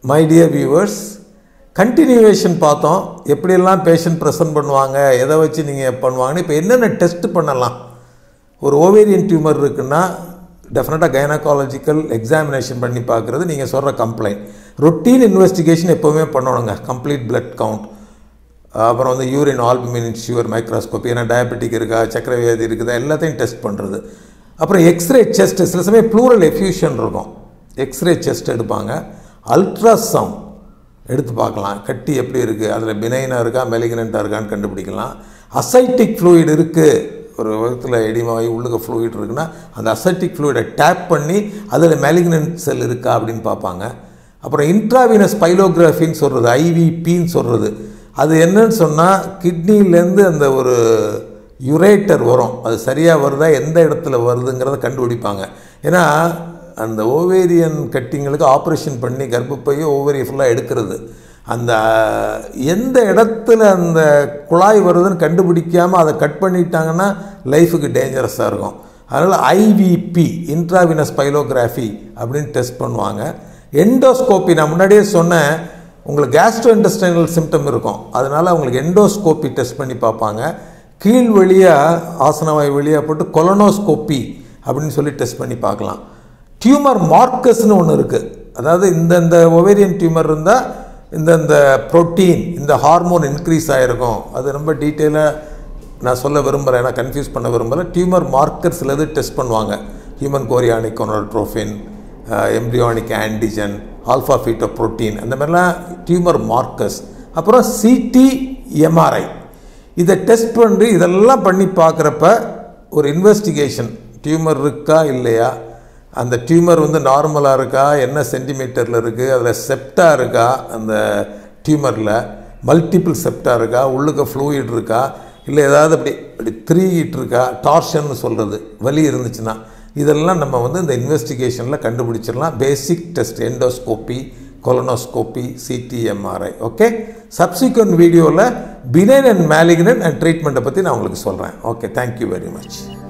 My dear viewers, continuation பார்த்தோம். எப்படியெல்லாம் patient present பண்ணுவாங்க, எதை வச்சு நீங்கள் பண்ணுவாங்கன்னு. இப்போ என்னென்ன டெஸ்ட் பண்ணலாம்? ஒரு ஓவேரியன் டியூமர் இருக்குன்னா டெஃபினட்டாக கைனகாலஜிக்கல் எக்ஸாமினேஷன் பண்ணி பார்க்குறது நீங்கள் சொல்கிற கம்ப்ளைண்ட். ரொட்டீன் இன்வெஸ்டிகேஷன் எப்போவுமே பண்ணணுங்க. கம்ப்ளீட் பிளட் கவுண்ட், அப்புறம் வந்து யூரின் ஆல்புமின் ஷுகர் மைக்ரோஸ்கோப்பி, ஏன்னா டயபெட்டிக் இருக்கா, சக்கரை வியாதி இருக்குதா, எல்லாத்தையும் டெஸ்ட் பண்ணுறது. அப்புறம் எக்ஸ்ரே செஸ்ட், சில சமயம் ப்ளூரல் எஃப்யூஷன் இருக்கும், எக்ஸ்ரே செஸ்ட் எடுப்பாங்க. அல்ட்ராசவுண்ட் எடுத்து பார்க்கலாம், கட்டி எப்படி இருக்குது, அதில் பினைனாக இருக்கா மெலிக்னண்ட்டாக இருக்கான்னு கண்டுபிடிக்கலாம். அசைட்டிக் ஃப்ளூயிட் இருக்குது, ஒரு விதத்தில் எடிமாகி உள்ளுக்கு ஃப்ளூயிட் இருக்குன்னா அந்த அசைட்டிக் ஃப்ளூயிடை டேப் பண்ணி அதில் மெலிக்னன்ட் செல் இருக்கா அப்படின்னு பார்ப்பாங்க. அப்புறம் இன்ட்ராவீனஸ் பைலோகிராஃபின்னு சொல்கிறது, ஐவிபின்னு சொல்கிறது. அது என்னன்னு சொன்னால் கிட்னிலேருந்து அந்த ஒரு யுரேட்டர் வரும், அது சரியாக வருதா, எந்த இடத்துல வருதுங்கிறத கண்டுபிடிப்பாங்க. ஏன்னா அந்த ஓவேரியன் கட்டிங்களுக்கு ஆப்ரேஷன் பண்ணி கர்ப்பப்பையோ ஓவேரியை ஃபுல்லாக எடுக்கிறது, அந்த எந்த இடத்துல அந்த குழாய் வருதுன்னு கண்டுபிடிக்காமல் அதை கட் பண்ணிட்டாங்கன்னா லைஃபுக்கு டேஞ்சரஸாக இருக்கும். அதனால் ஐவிபி இன்ட்ராவினஸ் பைலோகிராஃபி அப்படின்னு டெஸ்ட் பண்ணுவாங்க. எண்டோஸ்கோப்பி, நான் முன்னாடியே சொன்னேன், உங்களுக்கு கேஸ்ட்ரோ இன்டெஸ்டைனல் சிம்டம் இருக்கும், அதனால் அவங்களுக்கு எண்டோஸ்கோப்பி டெஸ்ட் பண்ணி பார்ப்பாங்க. கீழ் வழியாக ஆசனவாய் வழியாக போட்டு கொலனோஸ்கோப்பி அப்படின்னு சொல்லி டெஸ்ட் பண்ணி பார்க்கலாம். டியூமர் மார்க்கர்ஸ்னு ஒன்று இருக்குது, அதாவது இந்தந்த ஓவேரியன் டியூமர் இருந்தால் இந்தந்த ப்ரோட்டீன், இந்த ஹார்மோன் இன்க்ரீஸ் ஆகிருக்கும். அது ரொம்ப டீட்டெயிலாக நான் சொல்ல விரும்பலை, ஏன்னா கன்ஃபியூஸ் பண்ண விரும்பலை. டியூமர் மார்க்கர்ஸில் எது டெஸ்ட் பண்ணுவாங்க, human chorionic gonadotrophin, embryonic antigen, alpha feto protein, அந்த மாதிரிலாம் டியூமர் மார்க்கர்ஸ். அப்புறம் சிடி எம்ஆர்ஐ, இதை டெஸ்ட் பண்ணி இதெல்லாம் பண்ணி பார்க்குறப்ப ஒரு இன்வெஸ்டிகேஷன், டியூமர் இருக்கா இல்லையா, அந்த டியூமர் வந்து நார்மலாக இருக்கா, என்ன சென்டிமீட்டரில் இருக்குது, அதில் செப்டா இருக்கா, அந்த டியூமரில் மல்டிபிள் செப்டா இருக்கா, உள்ளுக்கு ஃப்ளூயிட் இருக்கா, இல்லை ஏதாவது அப்படி த்ரீகிட்டு இருக்கா, டார்ஷன்னு சொல்கிறது, வலி இருந்துச்சுன்னா, இதெல்லாம் நம்ம வந்து இந்த இன்வெஸ்டிகேஷனில் கண்டுபிடிச்சிடலாம். Basic test endoscopy, colonoscopy, CT MRI. Okay, subsequent வீடியோவில் பினைன் அண்ட் மேலிக்னன்ட் அண்ட் ட்ரீட்மெண்ட்டை பற்றி நான் உங்களுக்கு சொல்கிறேன். Okay, thank you very much.